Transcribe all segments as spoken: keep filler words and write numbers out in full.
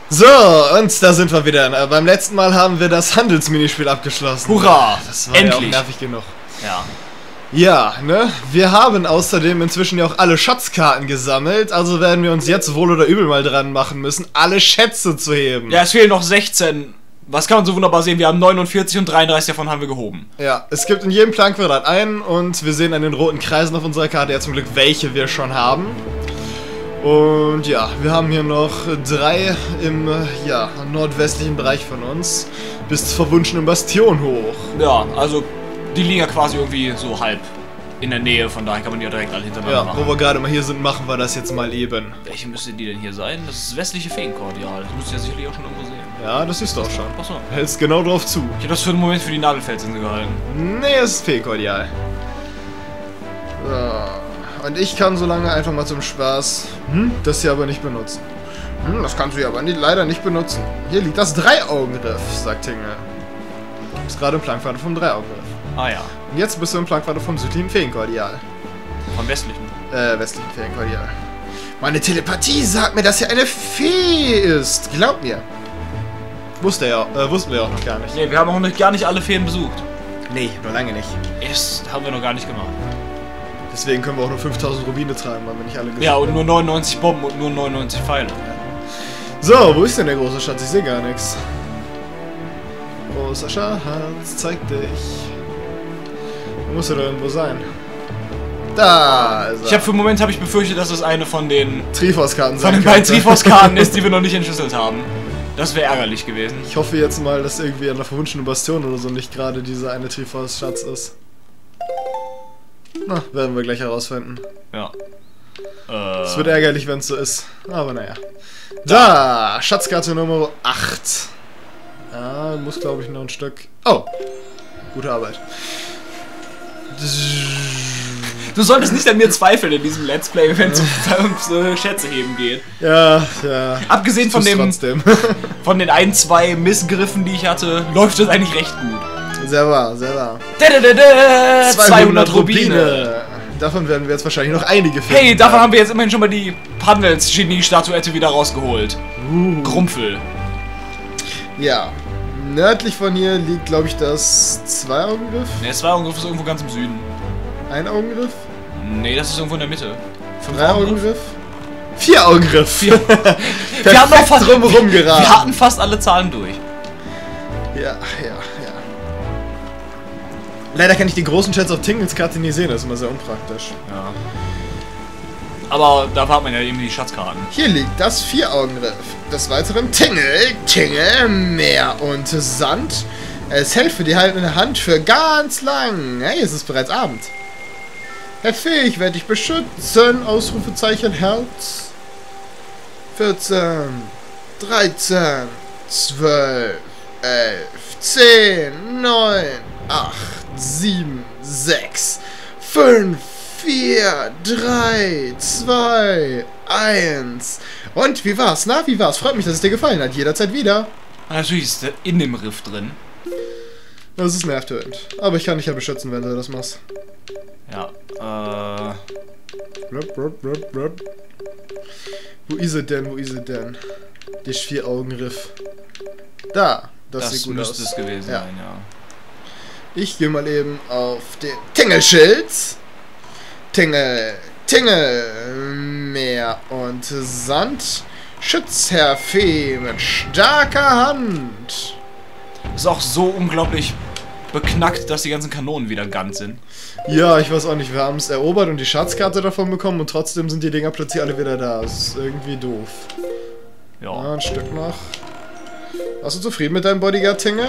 So, und da sind wir wieder. Na, beim letzten Mal haben wir das Handelsminispiel abgeschlossen. Hurra! Das war Endlich! ja auch nervig genug. Ja. Ja, ne? Wir haben außerdem inzwischen ja auch alle Schatzkarten gesammelt, also werden wir uns jetzt wohl oder übel mal dran machen müssen, alle Schätze zu heben. Ja, es fehlen noch sechzehn. Was kann man so wunderbar sehen? Wir haben neunundvierzig und dreiunddreißig davon haben wir gehoben. Ja, es gibt in jedem Planquadrat einen und wir sehen an den roten Kreisen auf unserer Karte ja zum Glück, welche wir schon haben. Und ja, wir haben hier noch drei im ja, nordwestlichen Bereich von uns, bis zur verwunschenen Bastion hoch. Ja, also die liegen ja quasi irgendwie so halb in der Nähe, von daher kann man die ja direkt alle hintereinander Ja, machen. wo wir gerade mal hier sind, machen wir das jetzt mal eben. Welche müsste die denn hier sein? Das ist das westliche Feenkordial. Das müsst ihr ja sicherlich auch schon irgendwo sehen. Ja, das siehst du auch schon. Achso. Hältst genau drauf zu. Ich hab das für einen Moment für die Nadelfelsinsel gehalten. Nee, es ist Feenkordial. So. Und ich kann so lange einfach mal zum Spaß hm, das hier aber nicht benutzen. Hm, das kannst du ja aber nicht, leider nicht benutzen. Hier liegt das Dreiaugengriff, sagt Tingle. Du bist gerade im Planquadrat vom Dreiaugengriff. Ah ja. Und jetzt bist du im Planquadrat vom südlichen Feenkordial. Vom westlichen. Äh, westlichen Feenkordial. Meine Telepathie sagt mir, dass er eine Fee ist. Glaub mir. Wusste er, äh, wussten wir auch noch gar nicht. Nee, wir haben auch noch gar nicht alle Feen besucht. Nee, noch lange nicht. Erst haben wir noch gar nicht gemacht. Deswegen können wir auch nur fünftausend Rubine tragen, weil wir nicht alle Ja, und nur neunundneunzig Bomben und nur neunundneunzig Pfeile. So, wo ist denn der große Schatz? Ich sehe gar nichts. Großer Schatz, zeig dich. Muss er da irgendwo sein? Da ist er. Ich habe für einen Moment habe ich befürchtet, dass es eine von den Triforce-Karten von den beiden Triforce-Karten ist, die wir noch nicht entschlüsselt haben. Das wäre ärgerlich gewesen. Ich hoffe jetzt mal, dass irgendwie an der verwunschenen Bastion oder so nicht gerade dieser eine Triforce-Schatz ist. Na, werden wir gleich herausfinden. Ja. Es Äh, wird ärgerlich, wenn es so ist. Aber naja. Da, Schatzkarte Nummer acht. Ja, muss glaube ich noch ein Stück. Oh, gute Arbeit. du solltest nicht an mir zweifeln in diesem Let's Play, wenn es ums äh, Schätze heben geht. Ja, ja. Abgesehen von dem, Trotzdem. von den ein, zwei Missgriffen, die ich hatte, läuft das eigentlich recht gut. Sehr wahr, sehr wahr. Da, da, da, da, zweihundert Rubine. Davon werden wir jetzt wahrscheinlich noch einige finden. Hey, davon haben wir jetzt immerhin schon mal die Handelsgenie-Statuette wieder rausgeholt. Uh. Grumpfel. Ja. Nördlich von hier liegt, glaube ich, das Zwei-Augengriff. Ne, zwei Augengriff ist irgendwo ganz im Süden. Ein Augengriff. Nee, das ist irgendwo in der Mitte. Fünf Drei Augengriff. Vier Augengriff. Vier. Wir haben noch fast drumherum geraten. Wir hatten fast alle Zahlen durch. Ja, ja, ja. Leider kann ich die großen Chats auf Tingles Karte nie sehen, das ist immer sehr unpraktisch. Ja. Aber da hat man ja eben die Schatzkarten. Hier liegt das Vier-Augengriff. Des Weiteren Tingle, Tingle, Meer und Sand. Es hält für die haltende Hand für ganz lang. Hey, es ist bereits Abend. Herr Fee, ich werde dich beschützen. Ausrufezeichen Herz. vierzehn, dreizehn, zwölf, elf, zehn, neun, acht, sieben, sechs, fünf, vier, drei, zwei, eins. Und wie war's? Na, wie war's? Freut mich, dass es dir gefallen hat. Jederzeit wieder. Natürlich ist der in dem Riff drin. Das ist nervtötend. Aber ich kann dich ja beschützen, wenn du das machst. Ja, äh... Rup, rup, rup, rup. Wo ist es denn? Wo ist es denn? Der Vier-Augen-Riff. Da. Das, Das, sieht gut müsste aus. es gewesen Ja. sein, ja. Ich gehe mal eben auf den Tingle-Schild. Tingle, Tingle, Meer und Sand. Schütz, Herr Fee, mit starker Hand. Ist auch so unglaublich beknackt, dass die ganzen Kanonen wieder ganz sind. Ja, ich weiß auch nicht. Wir haben es erobert und die Schatzkarte davon bekommen und trotzdem sind die Dinger plötzlich alle wieder da. Das ist irgendwie doof. Ja. Ja, ein Stück noch. Warst du zufrieden mit deinem Bodyguard, Tingle?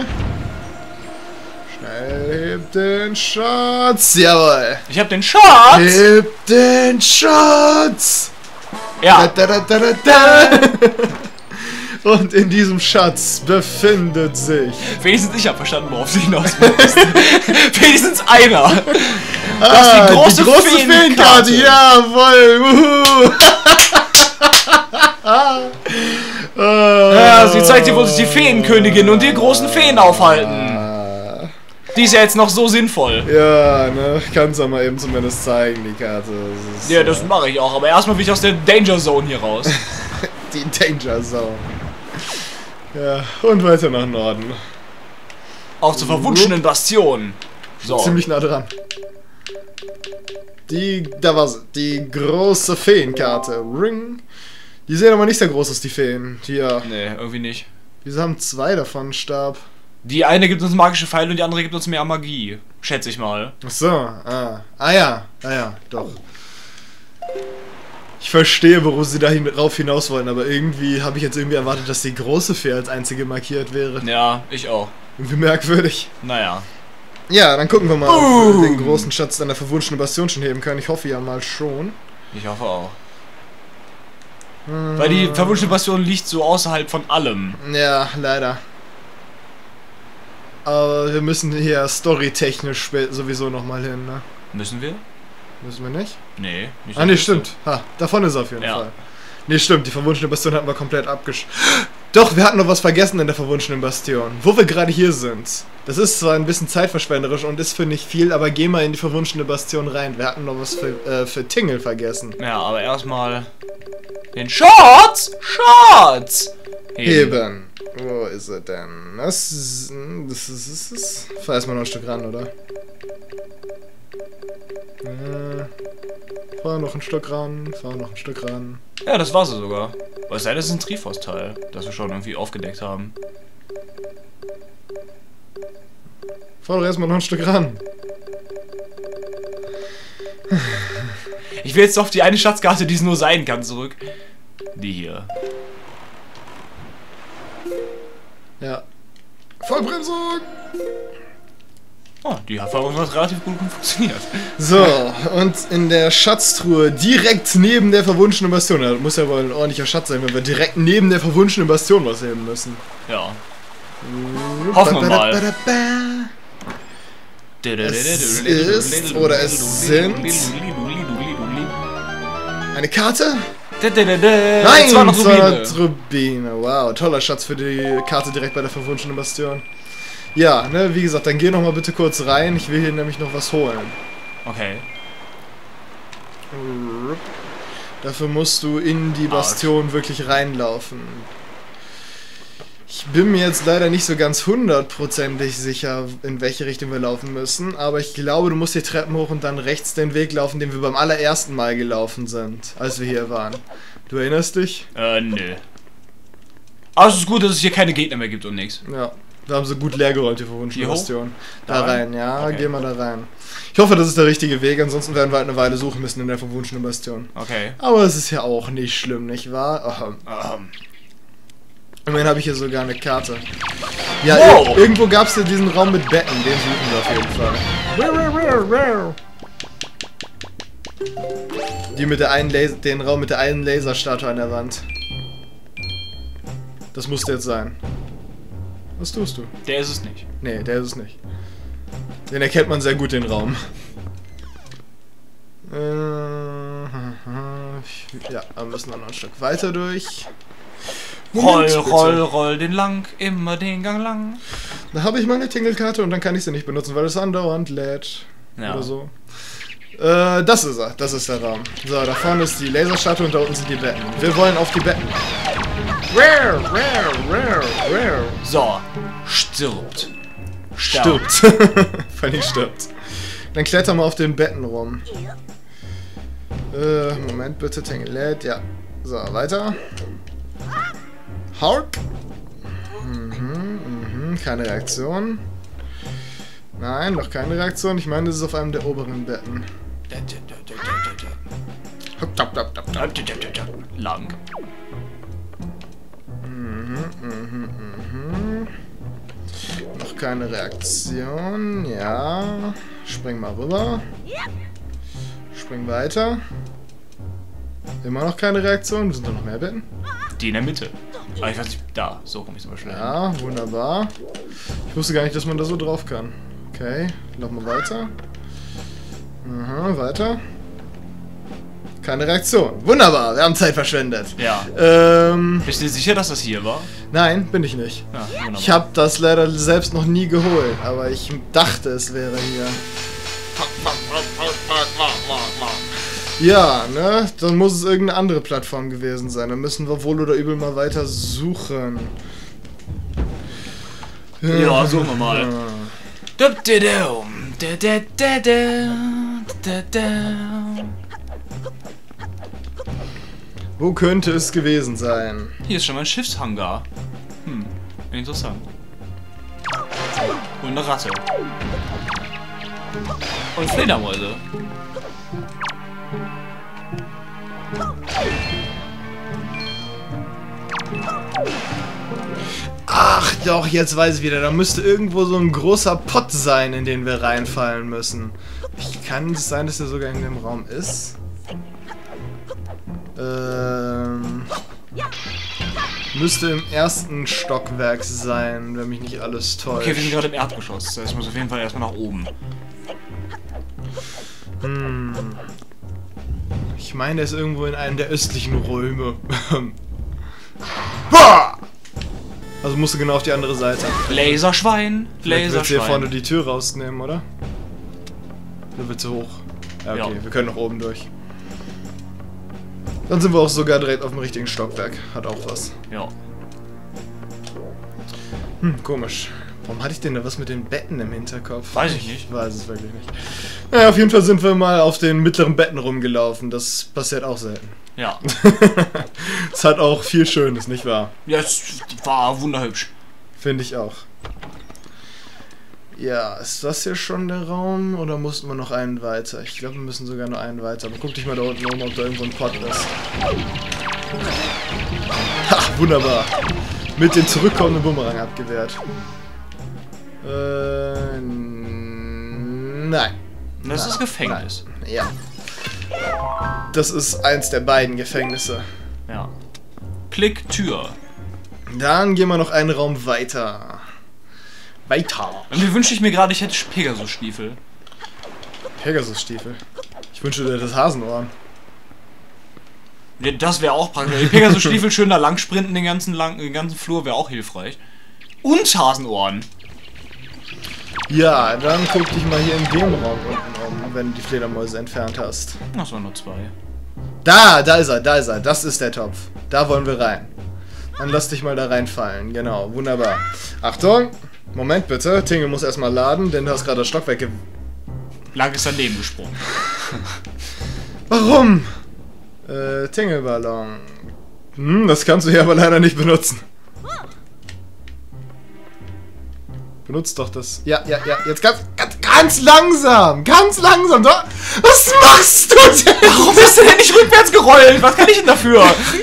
Schnell, heb den Schatz. Jawohl. Ich hab den Schatz! Heb den Schatz. Ja. Da, da, da, da, da. Und in diesem Schatz befindet sich... Wenigstens ich hab verstanden, worauf sie hinaus willst. Wenigstens einer. Das Ah, ist die große, die große Feenkarte. Feenkarte. Jawohl. Wuhu. Ja, sie zeigt dir, wo sich die Feenkönigin und die großen Feen aufhalten. Die ist ja jetzt noch so sinnvoll. Ja, ne, ich kann es ja mal eben zumindest zeigen, die Karte. Das ist, Ja, das mache ich auch. Aber erstmal will ich aus der Danger Zone hier raus. die Danger Zone. Ja, und weiter nach Norden. Auf zur verwunschenen Bastion. So. Ziemlich nah dran. Die, da war sie. Die große Feenkarte. Ring. Die sehen aber nicht sehr groß aus, die Feen. Hier. Nee, irgendwie nicht. Wieso haben zwei davon Stab? Die eine gibt uns magische Pfeile und die andere gibt uns mehr Magie. Schätze ich mal. Ach so, ah. Ah ja, ah ja, doch. Ich verstehe, worauf sie darauf hinaus wollen, aber irgendwie habe ich jetzt irgendwie erwartet, dass die große Fee als einzige markiert wäre. Ja, ich auch. Irgendwie merkwürdig. Naja. Ja, dann gucken wir mal, ob Boom. wir den großen Schatz an der verwunschenen Bastion schon heben können. Ich hoffe ja mal schon. Ich hoffe auch. Hm. Weil die verwunschene Bastion liegt so außerhalb von allem. Ja, leider. Aber wir müssen hier storytechnisch sowieso nochmal hin, ne? Müssen wir? Müssen wir nicht? Nee. Nicht Ah, nee, stimmt. Ha, davon ist auf jeden Ja. Fall. Nee, stimmt, die verwunschene Bastion hatten wir komplett abgesch... Doch, wir hatten noch was vergessen in der verwunschenen Bastion. Wo wir gerade hier sind. Das ist zwar ein bisschen zeitverschwenderisch und ist für nicht viel, aber geh mal in die verwunschene Bastion rein. Wir hatten noch was für, äh, für Tingle vergessen. Ja, aber erstmal den Schatz! Schatz! Heben. Wo ist er denn? Das ist... Das ist... Das ist... Fahr erstmal noch ein Stück ran, oder? Äh, fahr noch ein Stück ran, fahr noch ein Stück ran. Ja, das war sie sogar. Was sei das ist ein Triforce-Teil, das wir schon irgendwie aufgedeckt haben. Fahr doch erstmal noch ein Stück ran. Ich will jetzt auf die eine Schatzkarte, die es nur sein kann, zurück. Die hier. Ja. Vollbremsung! Oh, die hat relativ gut funktioniert. So, und in der Schatztruhe direkt neben der verwunschenen Bastion. Das muss ja wohl ein ordentlicher Schatz sein, wenn wir direkt neben der verwunschenen Bastion was heben müssen. Ja. Hoffen wir mal. Es ist, oder es sind... Eine Karte? Nein, zweihundert Rubine. Wow, toller Schatz für die Karte direkt bei der verwunschenen Bastion. Ja, ne, wie gesagt, dann geh noch mal bitte kurz rein. Ich will hier nämlich noch was holen. Okay. Dafür musst du in die Bastion wirklich reinlaufen. Ich bin mir jetzt leider nicht so ganz hundertprozentig sicher, in welche Richtung wir laufen müssen, aber ich glaube, du musst die Treppen hoch und dann rechts den Weg laufen, den wir beim allerersten Mal gelaufen sind, als wir hier waren. Du erinnerst dich? Äh, nö. Aber es ist gut, dass es hier keine Gegner mehr gibt und nichts. Ja. Wir haben so gut leer geräumt, die verwunschene Bastion. Da, da rein, ja, okay. Geh mal da rein. Ich hoffe, das ist der richtige Weg, ansonsten werden wir halt eine Weile suchen müssen in der verwunschenen Bastion. Okay. Aber es ist ja auch nicht schlimm, nicht wahr? Ähm. Immerhin habe ich hier sogar eine Karte. Ja, wow. ir irgendwo gab es ja diesen Raum mit Betten, den suchen wir auf jeden Fall. Die mit der einen Laser, den Raum mit der einen Laserstatue an der Wand. Das musste jetzt sein. Was tust du? Der ist es nicht. Nee, der ist es nicht. Den erkennt man sehr gut, den Raum. Äh, ja, wir müssen noch ein Stück weiter durch. Moment, roll, bitte. roll, roll den lang, immer den Gang lang. Da habe ich meine Tingle-Karte und dann kann ich sie nicht benutzen, weil es andauernd lädt. Ja. Oder so. Äh, das ist er. Das ist der Raum. So, da vorne ist die Laserstatue und da unten sind die Betten. Wir wollen auf die Betten. Rare, rare, rare, rare. So, stirbt. Stirbt. Fanny stirbt. Dann kletter mal auf den Betten rum. Äh, Moment bitte, Tingle lädt. Ja. So, weiter. Hark. Mhm, mhm, keine Reaktion. Nein, noch keine Reaktion. Ich meine, das ist auf einem der oberen Betten. Lang. Mhm, mhm, mhm. Noch keine Reaktion. Ja. Spring mal rüber. Spring weiter. Immer noch keine Reaktion. Sind da noch mehr Betten? Die in der Mitte. Ah, ich weiß nicht, da. So komme ich zum Beispiel hin. Ja, wunderbar. Ich wusste gar nicht, dass man da so drauf kann. Okay, lauf mal weiter. Aha, weiter. Keine Reaktion. Wunderbar, wir haben Zeit verschwendet. Ja. Ähm, Bist du dir sicher, dass das hier war? nein, bin ich nicht. Ja, wunderbar. Ich habe das leider selbst noch nie geholt, aber ich dachte, es wäre hier. Ja, ne? Dann muss es irgendeine andere Plattform gewesen sein. Dann müssen wir wohl oder übel mal weiter suchen. Ja, suchen wir mal. Da, da, da, da, da, da, da. Wo könnte es gewesen sein? Hier ist schon mal ein Schiffshangar. Hm, interessant. Und eine Ratte. Und Fledermäuse. Ach doch, jetzt weiß ich wieder. Da müsste irgendwo so ein großer Pott sein, in den wir reinfallen müssen. Ich, kann es sein, dass er sogar in dem Raum ist? Ähm... Müsste im ersten Stockwerk sein, wenn mich nicht alles täuscht. Okay, wir sind gerade im Erdgeschoss. Das heißt, ich muss auf jeden Fall erstmal nach oben. Hm. Ich meine, er ist irgendwo in einem der östlichen Räume. Boah! Also musst du genau auf die andere Seite. Laserschwein, Vielleicht willst du hier vorne Laserschwein. die Tür rausnehmen, oder? Oder wird zu hoch? Ja, okay, Ja. wir können nach oben durch. Dann sind wir auch sogar direkt auf dem richtigen Stockwerk. Hat auch was. Ja. Hm, komisch. Warum hatte ich denn da was mit den Betten im Hinterkopf? Weiß ich nicht. Ich weiß es wirklich nicht. Naja, auf jeden Fall sind wir mal auf den mittleren Betten rumgelaufen. Das passiert auch selten. Ja. Es hat auch viel Schönes, nicht wahr? Ja, es war wunderhübsch. Finde ich auch. Ja, ist das hier schon der Raum oder mussten wir noch einen weiter? Ich glaube, wir müssen sogar noch einen weiter. Aber guck dich mal da unten um, ob da irgendwo ein Pott ist. Ha, wunderbar. Mit dem zurückkommenden Bumerang abgewehrt. Äh, nein. Das Nein. ist Gefängnis. Nein. Ja. Das ist eins der beiden Gefängnisse. Ja. Klick Tür. Dann gehen wir noch einen Raum weiter. Weiter. Und mir wünschte ich mir gerade, ich hätte Pegasus-Stiefel. Pegasus-Stiefel. Ich wünsche dir das Hasenohren. Ja, das wäre auch praktisch. Die Pegasus-Stiefel schön da lang sprinten, den ganzen, lang, den ganzen Flur wäre auch hilfreich. Und Hasenohren. Ja, dann guck dich mal hier in dem Raum unten um, wenn du die Fledermäuse entfernt hast. Das waren nur zwei. Da, da ist er, da ist er. Das ist der Topf. Da wollen wir rein. Dann lass dich mal da reinfallen. Genau, wunderbar. Achtung! Moment bitte. Tingle muss erstmal laden, denn du hast gerade das Stockwerk ge... Lang ist daneben gesprungen. Warum? Äh, Tingle-Ballon. Hm, das kannst du hier aber leider nicht benutzen. Benutzt doch das. Ja, ja, ja. Jetzt ganz, ganz, ganz langsam. Ganz langsam. Da. Was machst du denn? Warum bist du denn nicht rückwärts gerollt? Was kann ich denn dafür?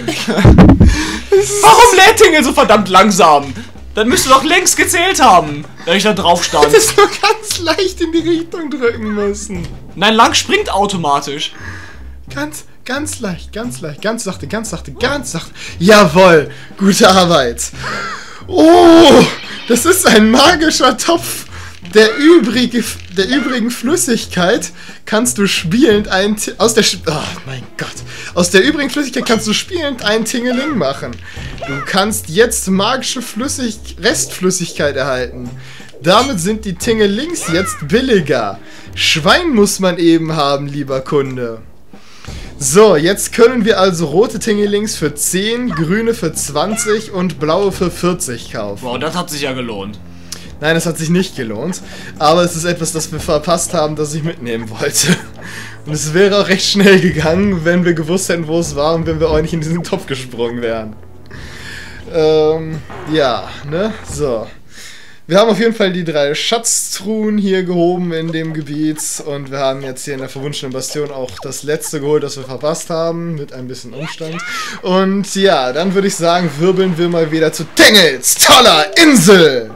Warum lädt Tingle so verdammt langsam? Dann müsste doch längst gezählt haben, wenn ich da drauf stand. Du hättest nur ganz leicht in die Richtung drücken müssen. Nein, lang springt automatisch. Ganz, ganz leicht, ganz leicht, ganz sachte, ganz sachte, ganz sachte. Jawohl, gute Arbeit. Oh, das ist ein magischer Topf. Der, übrige, der übrigen Flüssigkeit kannst du spielend einen... Ti- aus der... Sch- oh mein Gott. Aus der übrigen Flüssigkeit kannst du spielend einen Tingeling machen. Du kannst jetzt magische Flüssig Restflüssigkeit erhalten. Damit sind die Tingelings jetzt billiger. Schwein muss man eben haben, lieber Kunde. So, jetzt können wir also rote Tingelings für zehn, grüne für zwanzig und blaue für vierzig kaufen. Wow, das hat sich ja gelohnt. Nein, es hat sich nicht gelohnt, aber es ist etwas, das wir verpasst haben, das ich mitnehmen wollte. Und es wäre auch recht schnell gegangen, wenn wir gewusst hätten, wo es war und wenn wir auch nicht in diesen Topf gesprungen wären. Ähm, ja, ne, so. Wir haben auf jeden Fall die drei Schatztruhen hier gehoben in dem Gebiet und wir haben jetzt hier in der verwunschenen Bastion auch das letzte geholt, das wir verpasst haben, mit ein bisschen Umstand. Und ja, dann würde ich sagen, wirbeln wir mal wieder zu Tengels toller Insel!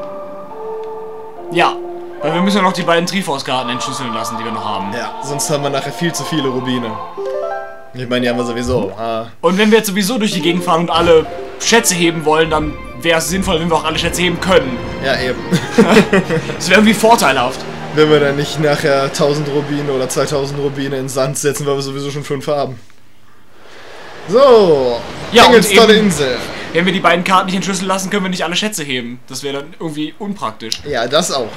Ja, weil wir müssen ja noch die beiden Triforce-Karten entschlüsseln lassen, die wir noch haben. Ja, sonst haben wir nachher viel zu viele Rubine. Ich meine, die haben wir sowieso. Ah. Und wenn wir jetzt sowieso durch die Gegend fahren und alle Schätze heben wollen, dann wäre es sinnvoll, wenn wir auch alle Schätze heben können. Ja, eben. Das wäre irgendwie vorteilhaft. Wenn wir dann nicht nachher tausend Rubine oder zweitausend Rubine in Sand setzen, weil wir sowieso schon fünf haben. So, Ja, Tengels und tolle eben- Insel. Wenn wir die beiden Karten nicht entschlüsseln lassen, können wir nicht alle Schätze heben. Das wäre dann irgendwie unpraktisch. Ja, das auch.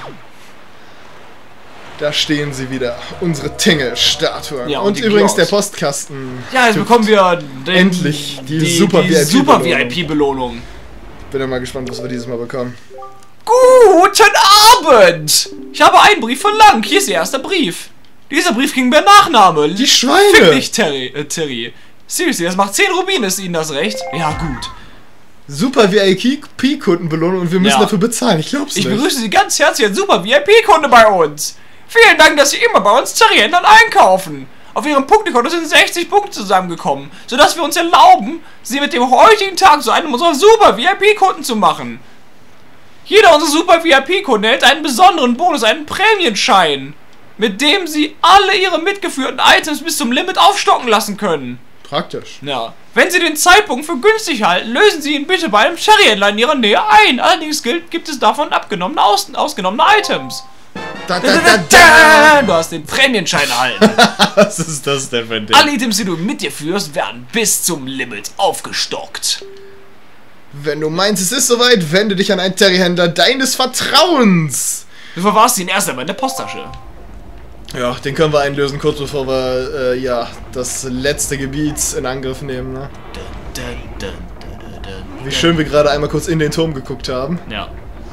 Da stehen sie wieder, unsere Tengel-Statuen. Ja, und und die übrigens der Klaus. Postkasten. Ja, jetzt bekommen wir den, Endlich die Super die V I P-Belohnung. Super V I P-Belohnung. Bin ja mal gespannt, was wir dieses Mal bekommen. Guten Abend! Ich habe einen Brief von Lang. Hier ist ihr erster Brief. Dieser Brief ging per Nachname. Die Schweine! Fick dich, Terry. Äh, Terry. Seriously, das macht zehn Rubine, ist Ihnen das recht? Ja, gut. Super V I P-Kundenbelohnung und wir müssen Ja. dafür bezahlen. Ich glaub's Ich nicht. begrüße Sie ganz herzlich als Super V I P-Kunde bei uns. Vielen Dank, dass Sie immer bei uns Terry-Händlern einkaufen. Auf Ihrem Punktekonto sind sechzig Punkte zusammengekommen, sodass wir uns erlauben, Sie mit dem heutigen Tag zu einem unserer Super V I P-Kunden zu machen. Jeder unserer Super V I P-Kunden erhält einen besonderen Bonus, einen Prämienschein, mit dem Sie alle Ihre mitgeführten Items bis zum Limit aufstocken lassen können. Praktisch. Ja. Wenn Sie den Zeitpunkt für günstig halten, lösen Sie ihn bitte bei einem Cherry-Händler in Ihrer Nähe ein. Allerdings gilt, gibt es davon abgenommene, aus, ausgenommene Items. Da, Da, da, da, da, da. da. Du hast den Prämienschein erhalten. Was ist das denn für ein Ding? Alle Items, die du mit dir führst, werden bis zum Limit aufgestockt. Wenn du meinst, es ist soweit, wende dich an einen Terry-Händler deines Vertrauens. Du verwahrst ihn erst einmal in der Posttasche. Ja, den können wir einlösen, kurz bevor wir, äh, ja, das letzte Gebiet in Angriff nehmen, ne? Dun, dun, dun, dun, dun, Wie schön wir gerade einmal kurz in den Turm geguckt haben. Ja.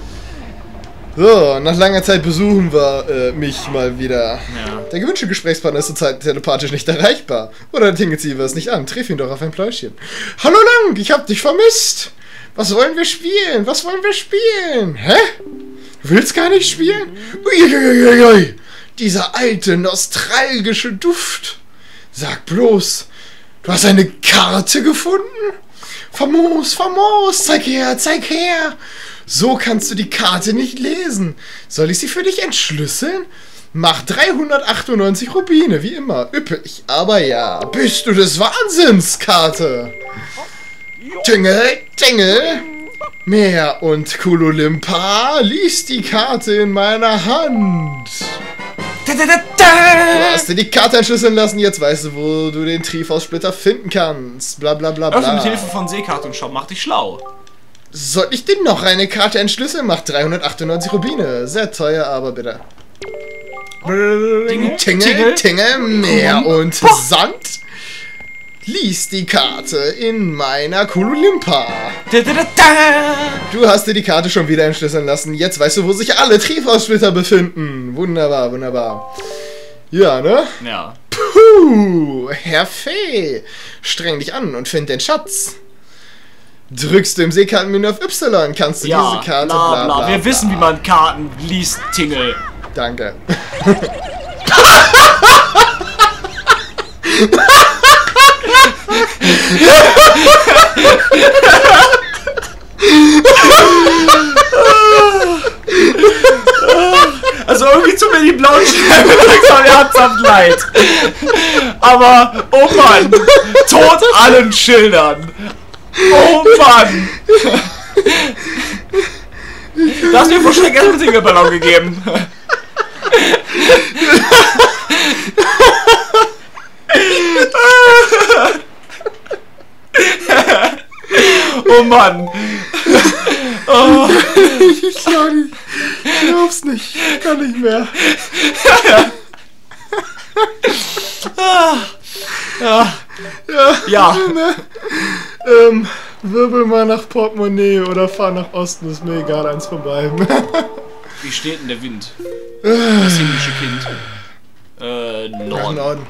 So, nach langer Zeit besuchen wir äh, mich mal wieder. Ja. Der gewünschte Gesprächspartner ist zurzeit telepathisch nicht erreichbar. Oder tingelt sie es nicht an. Triff ihn doch auf ein Pläuschen. Hallo Lang, ich hab dich vermisst. Was wollen wir spielen? Was wollen wir spielen? Hä? Du willst gar nicht spielen? Uiuiuiui. Dieser alte, nostalgische Duft. Sag bloß, du hast eine Karte gefunden? Famos, famos, zeig her, zeig her. So kannst du die Karte nicht lesen. Soll ich sie für dich entschlüsseln? Mach dreihundertachtundneunzig Rubine, wie immer. Üppig, aber ja. Bist du des Wahnsinns, Karte? Tingle, Tingle. Meer und Kululimpa, lies die Karte in meiner Hand. Da, da, da, Du da. hast dir die Karte entschlüsseln lassen, jetzt weißt du, wo du den Triforce-Splitter finden kannst. Bla bla bla Öffne mit bla. Hilfe von Seekarte und Shop, mach dich schlau. Soll ich dir noch eine Karte entschlüsseln? Macht dreihundertachtundneunzig Rubine. Sehr teuer, aber bitte. Tingle, Tingle, Tingle. Tingle, Meer Mhm. und Poh. Sand. Lies die Karte in meiner Kululimpa. Da, da, da, da. Du hast dir die Karte schon wieder entschlüsseln lassen. Jetzt weißt du, wo sich alle Triforce-Splitter befinden. Wunderbar, wunderbar. Ja, ne? Ja. Puh, Herr Fee. Streng dich an und find den Schatz. Drückst du im Seekartenmenü auf Y, kannst du Ja, diese Karte bla, bla bla. bla. Wir bla. wissen, wie man Karten liest, Tingle. Danke. Also irgendwie tut mir die blauen Schreiben langsam ernsthaft leid. Aber, oh Mann, Tod allen Schildern. Oh Mann. Du hast mir vor Schreck erst einen Tingelballon gegeben. Oh Mann. Oh. Ich glaub nicht. Ich glaub's nicht. Ich kann nicht mehr. Ja. Ja. Ja. Ne? Ähm, wirbel mal nach Portemonnaie oder fahr nach Osten. Ist mir egal, eins von beiden. Wie steht denn der Wind? Das himmlische Kind. Äh, Nach Norden. Norden.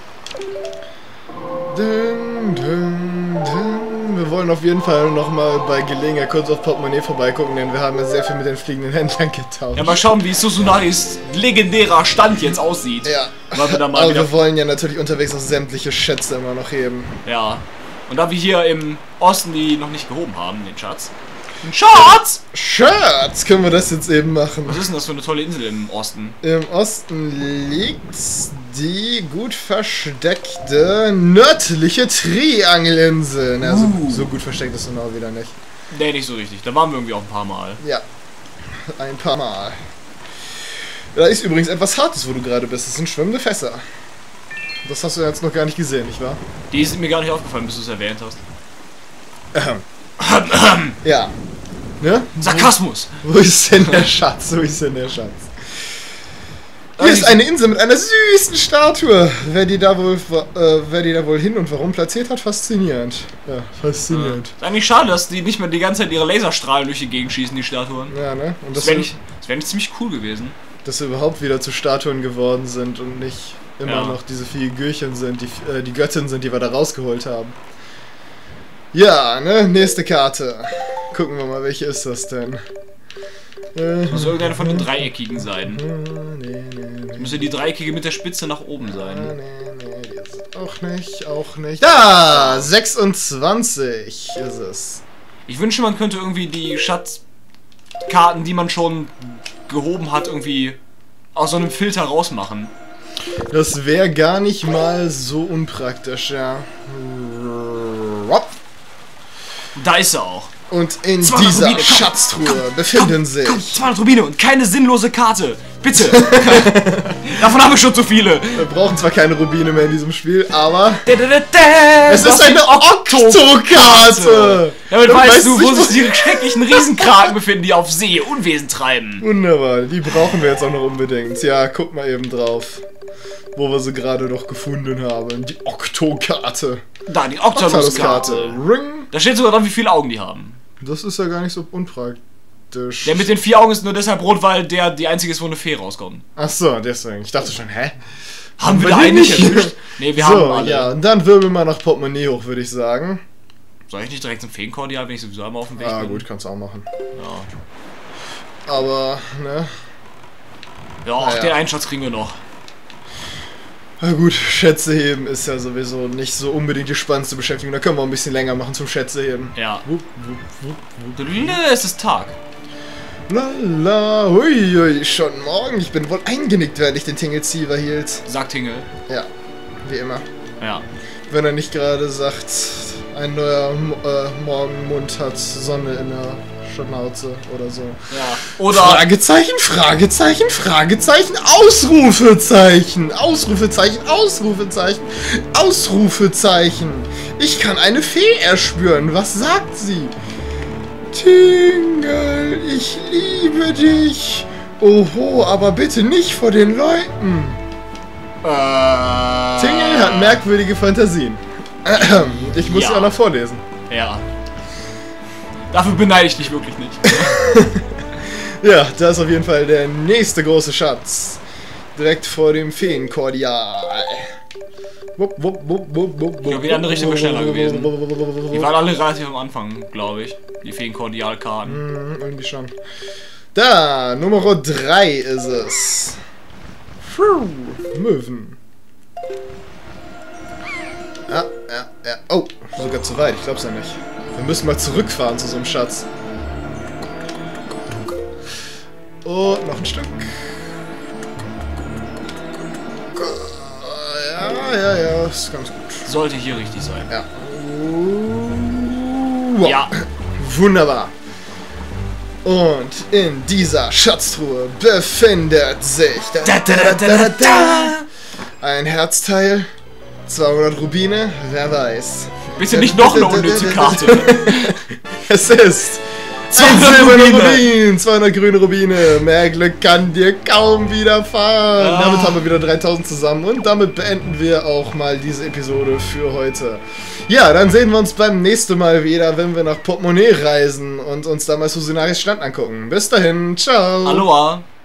Dun, dun, dun. Wir wollen auf jeden Fall nochmal bei Gelegenheit kurz auf Portemonnaie vorbeigucken, denn wir haben ja sehr viel mit den fliegenden Händlern getauscht. Ja, mal schauen, wie Susunaris legendärer Stand jetzt aussieht. Ja. Weil wir da mal Aber wieder. wir wollen ja natürlich unterwegs auch sämtliche Schätze immer noch heben. Ja. Und da wir hier im Osten die noch nicht gehoben haben, den Schatz. Den Schatz! Schatz, können wir das jetzt eben machen. Was ist denn das für eine tolle Insel im Osten? Im Osten liegt die gut versteckte nördliche Triangelinsel. Na, so, Uh. so gut versteckt ist es genau wieder nicht. Nee, nicht so richtig. Da waren wir irgendwie auch ein paar Mal. Ja, ein paar Mal. Da ist übrigens etwas Hartes, wo du gerade bist. Das sind schwimmende Fässer. Das hast du jetzt noch gar nicht gesehen, nicht wahr? Die ist mir gar nicht aufgefallen, bis du es erwähnt hast. Ähm. Ja. Ne? Sarkasmus! Wo ist denn der Schatz? Wo ist denn der Schatz? Hier ist eine Insel mit einer süßen Statue. Wer die da wohl, äh, wer die da wohl hin und warum platziert hat, faszinierend. Ja, faszinierend. Ja. Ist eigentlich schade, dass die nicht mehr die ganze Zeit ihre Laserstrahlen durch die Gegend schießen, die Statuen. Ja, ne? Und das das wäre nicht, wär nicht ziemlich cool gewesen. Dass sie überhaupt wieder zu Statuen geworden sind und nicht immer ja. noch diese Figürchen sind, die, äh, die Göttin sind, die wir da rausgeholt haben. Ja, ne? Nächste Karte. Gucken wir mal, welche ist das denn? Das muss irgendeine von den dreieckigen sein. Nee, nee, nee. Das müsste die dreieckige mit der Spitze nach oben sein. Nee, nee, die ist auch nicht, auch nicht. Da! sechsundzwanzig ist es. Ich wünsche, man könnte irgendwie die Schatzkarten, die man schon gehoben hat, irgendwie aus so einem Filter rausmachen. Das wäre gar nicht mal so unpraktisch, ja. Da ist er auch. Und in dieser Rubine, Schatztruhe komm, komm, befinden komm, sich... Komm, zweihundert Rubine und keine sinnlose Karte. Bitte. Davon haben wir schon zu viele. Wir brauchen zwar keine Rubine mehr in diesem Spiel, aber... Da, da, da, da, es ist eine Oktokarte. Damit weißt du, wo sich die schrecklichen Riesenkraken befinden, die auf See Unwesen treiben. Wunderbar, die brauchen wir jetzt auch noch unbedingt. Ja, guck mal eben drauf. Wo wir sie gerade noch gefunden haben. Die Oktokarte. Da, die Octalus-Karte. Ring. Da steht sogar dran, wie viele Augen die haben. Das ist ja gar nicht so unpraktisch. Der mit den vier Augen ist nur deshalb rot, weil der die einzige ist, wo eine Fee rauskommt. Ach so, deswegen. Ich dachte schon, hä? Haben wir da einen nicht erwischt? Nee, wir so, haben alle. Ja, und dann wirbel mal nach Portemonnaie hoch, würde ich sagen. Soll ich nicht direkt zum Feenkordial, wenn ich sowieso einmal auf dem Weg ah, bin? Ah, gut, kannst du auch machen. Ja. Aber, ne? Ja, auch naja. Den einen Schatz kriegen wir noch. Na gut, Schätze heben ist ja sowieso nicht so unbedingt die spannendste Beschäftigung. Da können wir ein bisschen länger machen zum Schätze heben. Ja. Wupp, wupp, wupp, wupp. Nö, es ist Tag. Lala, hui, hui, schon morgen. Ich bin wohl eingenickt, während ich den Tingelzieher hielt. Sagt Tingle. Ja, wie immer. Ja. Wenn er nicht gerade sagt, ein neuer äh, Morgenmund hat Sonne in der Schnauze oder so. Ja. Oder Fragezeichen, Fragezeichen, Fragezeichen, Ausrufezeichen, Ausrufezeichen, Ausrufezeichen, Ausrufezeichen. Ich kann eine Fee erspüren. Was sagt sie? Tingle, ich liebe dich. Oho, aber bitte nicht vor den Leuten. Äh, Tingle hat merkwürdige Fantasien. Ich muss ja. sie auch noch vorlesen. Ja. Dafür beneide ich dich wirklich nicht. Ja, das ist auf jeden Fall der nächste große Schatz. Direkt vor dem Feenkordial. Wupp, wupp, wupp, wupp, wupp, ich glaube, die andere Richtung wäre schneller gewesen. Die waren alle relativ am Anfang, glaube ich. Die Feenkordialkarten. Mm, irgendwie schon. Da, Nummer drei ist es. Puh, Möwen. Ja, ja, ja. Oh, sogar zu weit, ich glaub's ja nicht. Wir müssen mal zurückfahren zu so einem Schatz. Und noch ein Stück. Ja, ja, ja, ist ganz gut. Sollte hier richtig sein. Ja. Wow. Ja. Wunderbar. Und in dieser Schatztruhe befindet sich da, da, da, da, da, da, ein Herzteil, zweihundert Rubine, wer weiß. Bitte nicht noch eine unnütze Karte. Es ist zweihundert Rubine, zweihundert grüne Rubine. Mehr Glück kann dir kaum widerfahren. Ah. Damit haben wir wieder dreitausend zusammen und damit beenden wir auch mal diese Episode für heute. Ja, dann sehen wir uns beim nächsten Mal wieder, wenn wir nach Portemonnaie reisen und uns da mal Susunaris Stand angucken. Bis dahin, ciao. Aloha.